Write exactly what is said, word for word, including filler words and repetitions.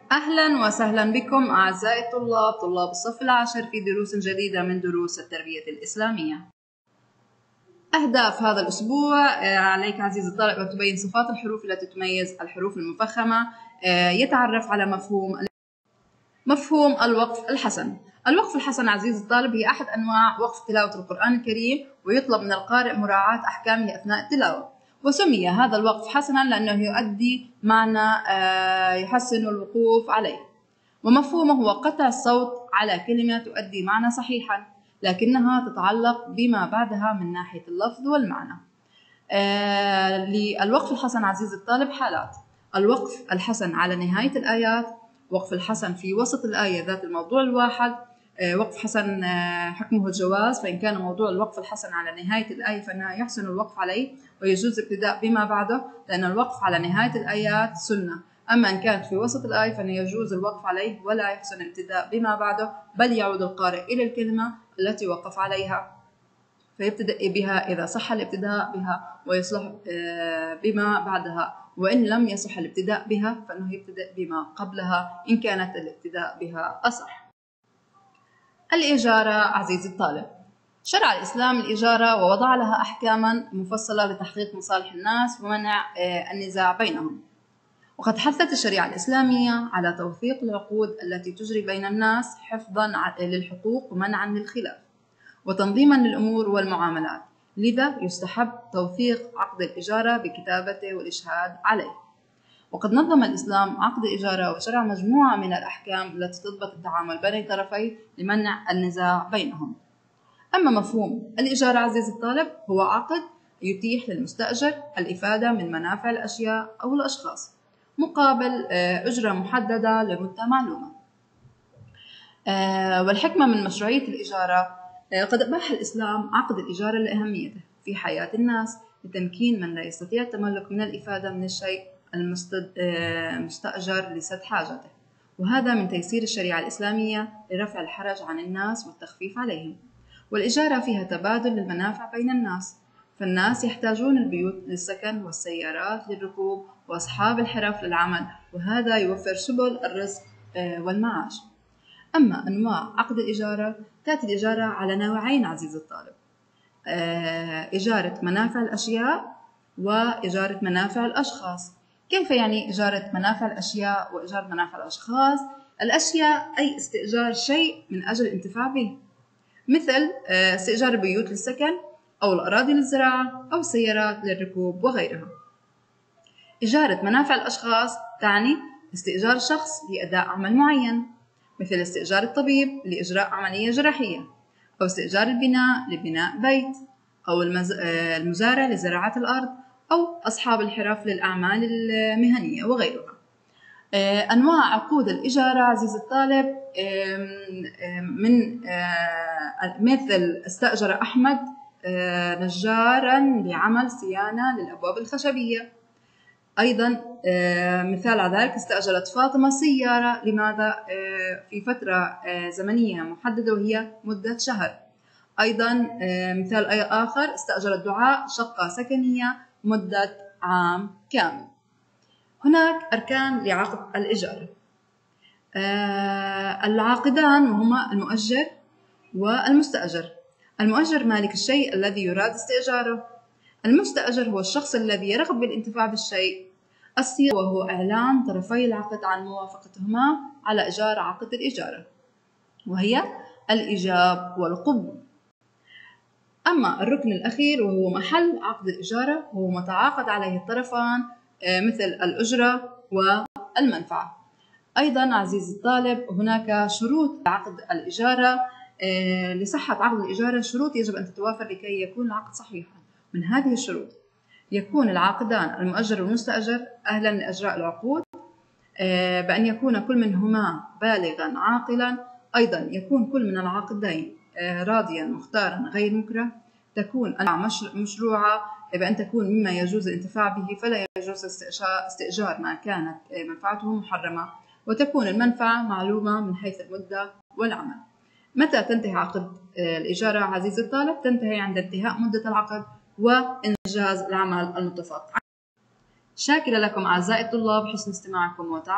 أهلا وسهلا بكم أعزائي الطلاب طلاب الصف العاشر في دروس جديدة من دروس التربية الإسلامية. أهداف هذا الأسبوع: عليك عزيزي الطالب أن تبين صفات الحروف التي تميز الحروف المفخمة، يتعرف على مفهوم مفهوم الوقف الحسن. الوقف الحسن عزيزي الطالب هي أحد أنواع وقف تلاوة القرآن الكريم، ويطلب من القارئ مراعاة أحكامه أثناء التلاوة. وسمي هذا الوقف حسنا لأنه يؤدي معنى يحسن الوقوف عليه. ومفهومه هو قطع الصوت على كلمة تؤدي معنى صحيحا لكنها تتعلق بما بعدها من ناحية اللفظ والمعنى. آه للوقف الحسن عزيزي الطالب حالات: الوقف الحسن على نهاية الآيات، وقف الحسن في وسط الآية ذات الموضوع الواحد. آه وقف حسن آه حكمه الجواز، فإن كان موضوع الوقف الحسن على نهاية الآية فإنه يحسن الوقف عليه ويجوز الابتداء بما بعده، لأن الوقف على نهاية الآيات سنة. أما إن كانت في وسط الآية فإنه يجوز الوقف عليه ولا يحسن الابتداء بما بعده، بل يعود القارئ إلى الكلمة التي وقف عليها فيبتدأ بها إذا صح الابتداء بها، ويصلح بما بعدها، وإن لم يصح الابتداء بها فإنه يبتدأ بما قبلها إن كانت الابتداء بها أصح. الإجارة عزيزي الطالب: شرع الإسلام الإجارة ووضع لها أحكاما مفصلة لتحقيق مصالح الناس ومنع النزاع بينهم. وقد حثت الشريعة الإسلامية على توثيق العقود التي تجري بين الناس حفظا للحقوق ومنعا للخلاف وتنظيما للأمور والمعاملات، لذا يستحب توثيق عقد الإجارة بكتابته والإشهاد عليه. وقد نظم الإسلام عقد الإجارة وشرع مجموعة من الأحكام التي تضبط التعامل بين الطرفين لمنع النزاع بينهم. أما مفهوم الإجارة عزيزي الطالب هو عقد يتيح للمستأجر الإفادة من منافع الأشياء أو الأشخاص مقابل أجرة محددة لمدة معلومة. والحكمة من مشروعية الإجارة: قد أباح الإسلام عقد الإجارة لأهميته في حياة الناس لتمكين من لا يستطيع التملك من الإفادة من الشيء المستأجر لسد حاجته، وهذا من تيسير الشريعة الإسلامية لرفع الحرج عن الناس والتخفيف عليهم. والإجارة فيها تبادل للمنافع بين الناس، فالناس يحتاجون البيوت للسكن والسيارات للركوب وأصحاب الحرف للعمل، وهذا يوفر سبل الرزق والمعاش. أما أنواع عقد الإجارة: تأتي الإجارة على نوعين عزيزي الطالب: إجارة منافع الأشياء وإجارة منافع الأشخاص. كيف يعني إجارة منافع الأشياء وإجارة منافع الأشخاص؟ الأشياء أي استئجار شيء من أجل الانتفاع به، مثل استئجار البيوت للسكن أو الأراضي للزراعة أو السيارات للركوب وغيرها. إجارة منافع الأشخاص تعني استئجار شخص لأداء عمل معين، مثل استئجار الطبيب لإجراء عملية جراحية، أو استئجار البناء لبناء بيت، أو المزارع لزراعة الأرض، أو أصحاب الحرف للأعمال المهنية وغيرها. أنواع عقود الإجارة عزيزي الطالب من مثل: استأجر أحمد نجارا لعمل صيانة للأبواب الخشبية. أيضا مثال على ذلك: استأجرت فاطمة سيارة، لماذا؟ في فترة زمنية محددة وهي مدة شهر. أيضا مثال آخر: استأجرت دعاء شقة سكنية مدة عام كامل. هناك أركان لعقد الإجارة: العاقدان وهما المؤجر والمستأجر. المؤجر مالك الشيء الذي يراد استئجاره. المستأجر هو الشخص الذي يرغب بالانتفاع بالشيء. الصيغة وهو إعلان طرفي العقد عن موافقتهما على إجارة عقد الإجارة، وهي الإيجاب والقبول. أما الركن الأخير وهو محل عقد الإجارة، وهو ما تعاقد عليه الطرفان مثل الأجرة والمنفعة. أيضا عزيزي الطالب هناك شروط عقد الإجارة. لصحة عقد الإجارة شروط يجب أن تتوافر لكي يكون العقد صحيحا. من هذه الشروط: يكون العاقدان المؤجر والمستأجر أهلا لإجراء العقود، بأن يكون كل منهما بالغا عاقلا. أيضا يكون كل من العاقدين راضيا مختارا غير مكره. تكون مشروعة، بأن تكون مما يجوز الانتفاع به فلا يجوز استئجار ما كانت منفعته محرمة. وتكون المنفعة معلومة من حيث المدة والعمل. متى تنتهي عقد الإجارة عزيزي الطالب؟ تنتهي عند انتهاء مدة العقد وإنجاز العمل المتفق. شاكرة لكم أعزائي الطلاب حسن استماعكم وتعاونكم.